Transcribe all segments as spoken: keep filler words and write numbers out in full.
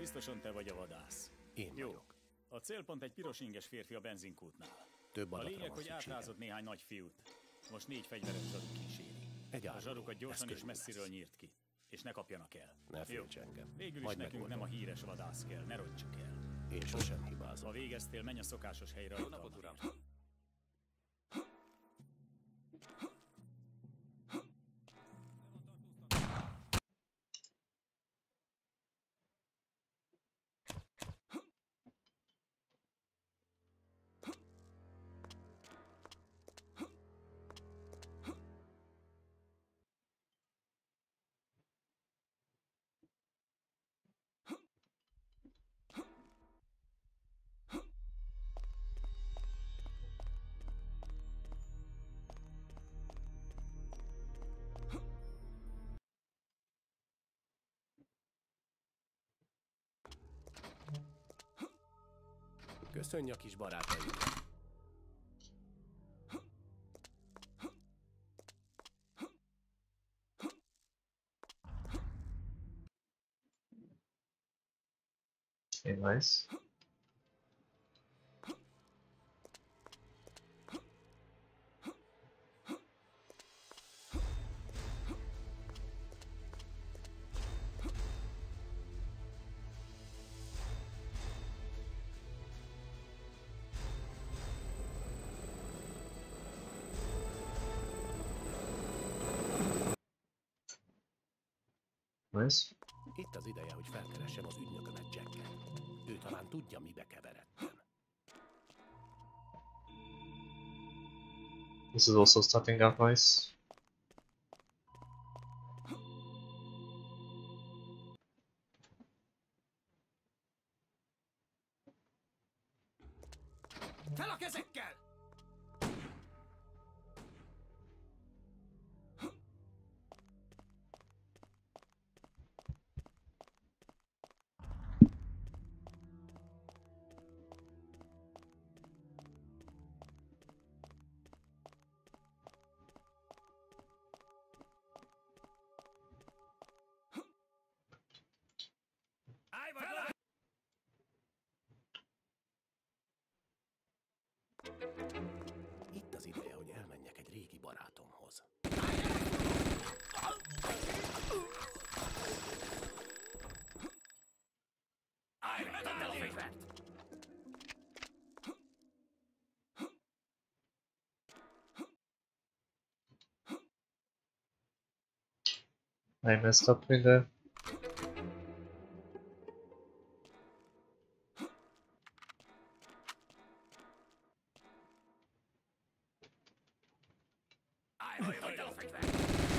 Biztosan te vagy a vadász. Én Jó. vagyok. A célpont egy piros inges férfi a benzinkútnál. Több A adatra lényeg, van hogy szükségem. átrázott néhány nagy fiút. Most négy fegyveres zsaruk kíséri. Egy A áruló. zsarukat gyorsan Ez és könnyű messziről lesz. nyírt ki. És ne kapjanak el. Ne Jó. félts engem. Végül is Majd nekünk megoldom. nem a híres vadász kell, ne rontsuk el. Én sosem hibázom. Ha végeztél, menj a szokásos helyre. Jó napot, uram! Köszönj a kis barátaim. Okay, nice. Nice. Itt az ideje, hogy felkeressem az ügynökömet, Jacket. Ő talán tudja, mibe keveredtem. This is also starting out nice. Fel a kezekkel! Állj vagy le! Itt az ideje, hogy elmenjek egy régi barátomhoz. Állj, vedd el a fegyvert! I messed up with the. Állj, vedd el a fegyvert!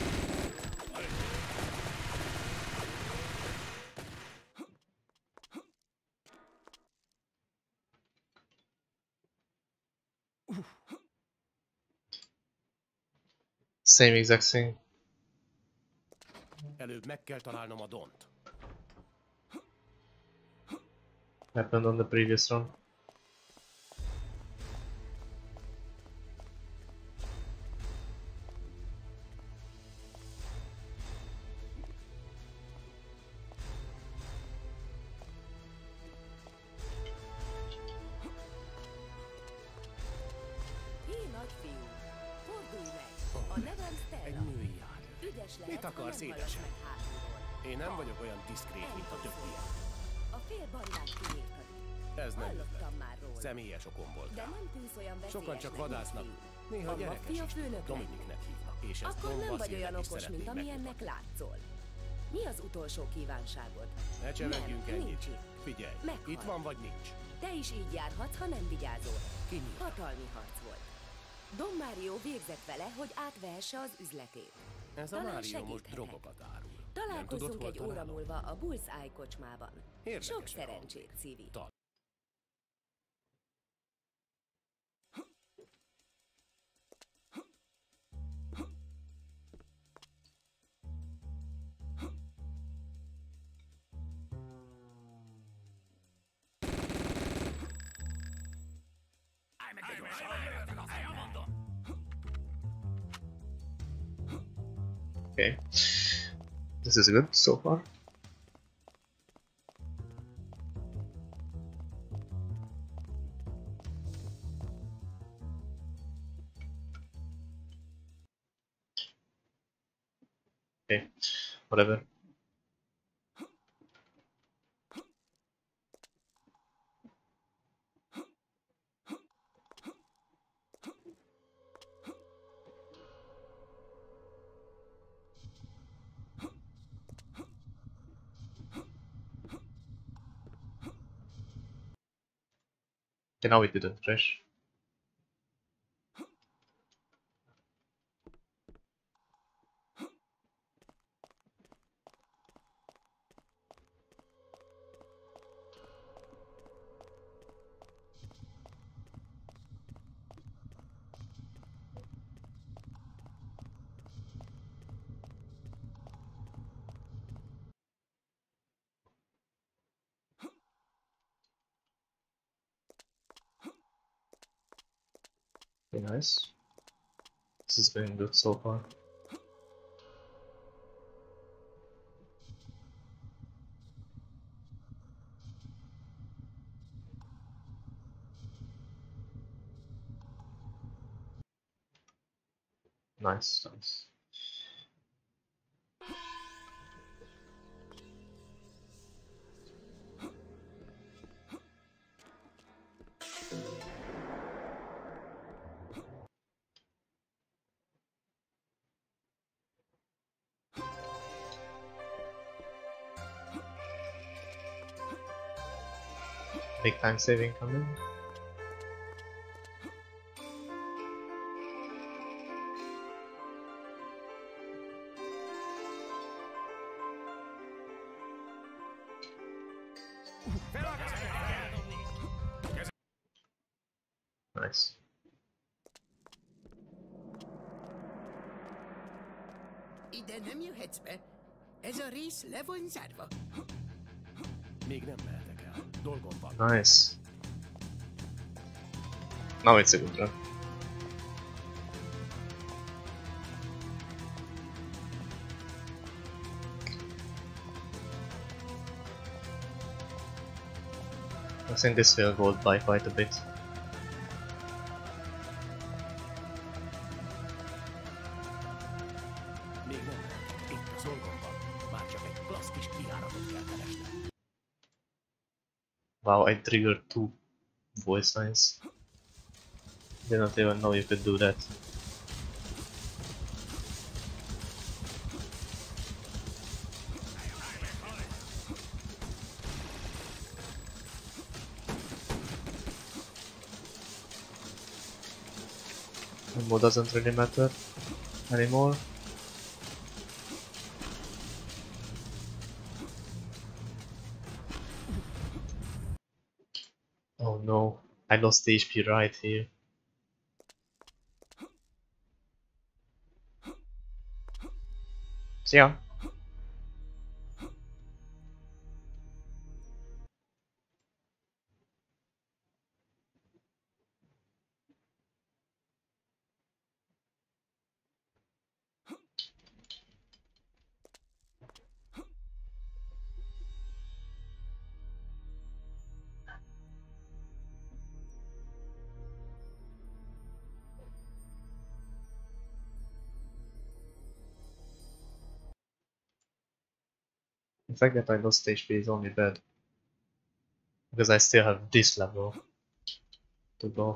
Same exact thing. Előbb meg kell találnom a Dont. Happened on the previous run. Hé, nagyfiú! Fordulj meg! A nevem Egy Stella. női járő. Ügyes lehet, Mit ha akarsz, nem hallasz édesem? meg hátulról. Én nem vagyok olyan diszkrét, mint a többiek. A fél bandát kiírtad. Ez nem Hallottam üzlet. már róla. Személyes okom De voltál. nem tűnsz olyan veszélyesnek, Sokan csak mint vadásznak, fiú. néha A gyerekes maffia is. főnök Dominiknek hívnak, és ezt Akkor Don nem vagy Vasilnek olyan is okos, mint szeretném amilyennek megmutatni. látszol. Mi az utolsó kívánságod? Ne csevegjünk Nem, ennyit. nincs itt. Figyelj, Meghal. itt van vagy nincs. Te is így járhatsz, ha nem vigyázol. Kinyílt. Hatalmi harc volt. Don Mario végzett vele, hogy átvehesse az üzletét. Ez a Talán Mário most segíthetek. drogokat árul. Nem tudod, Találkozzunk hol egy óra találom? múlva a Bullseye kocsmában. Érdekes Sok a szerencsét, hangzik. Civi. Ta- Állj meg, de gyorsan! Állj, mondom! Okay. This is good so far. Okay, whatever. Okay, now it didn't crash. Okay, nice. This is going good so far. Nice, nice. Big time saving coming. Nice. Ide nem jöhetsz be. Ez a rész le van zárva. Még nem mehetek el. Dolgom van. Nice. Now it's a good run. I think this will go by quite a bit. Még nem mehetek. Itt az dolgom van. Már csak egy klassz kis kijáratot kell keresnem. Wow, I triggered two voice lines. Didn't even know you could do that. Ammo doesn't really matter anymore. Oh no, I lost H P right here. So yeah. The fact that I lost H P is only bad. Because I still have this level to go.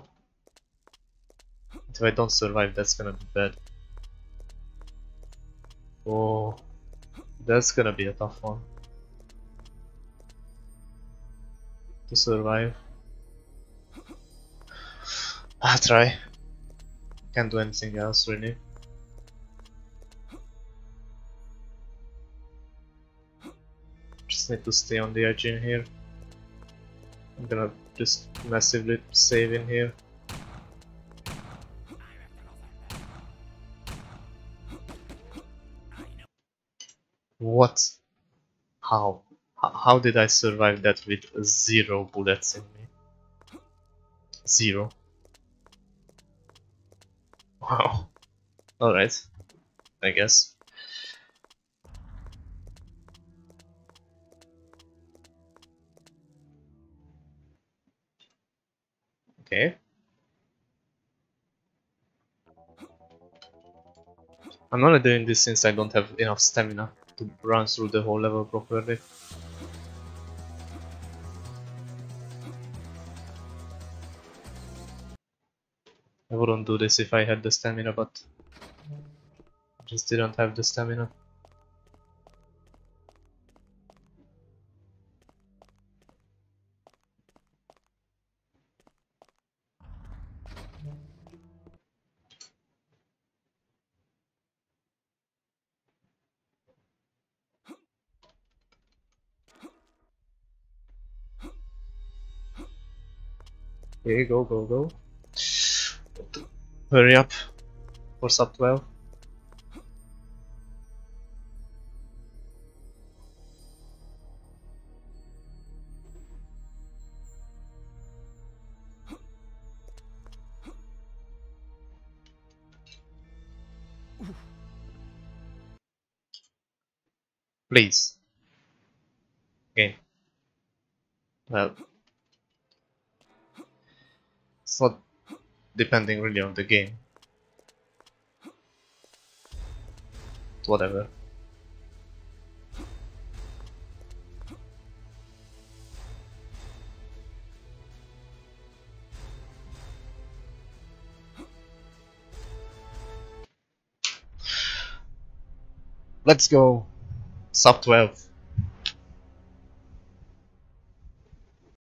If I don't survive, that's gonna be bad. Oh, that's gonna be a tough one to survive. I'll try. Can't do anything else really. Just need to stay on the edge in here. I'm gonna just massively save in here. What? How? H how did I survive that with zero bullets in me? Zero. Wow. Alright. I guess. Okay. I'm only doing this since I don't have enough stamina to run through the whole level properly. I wouldn't do this if I had the stamina, but I just didn't have the stamina. Okay, go, go, go. Hurry up for sub twelve. Please. Game. Well, it's not depending really on the game. Whatever. Let's go. Sub twelve.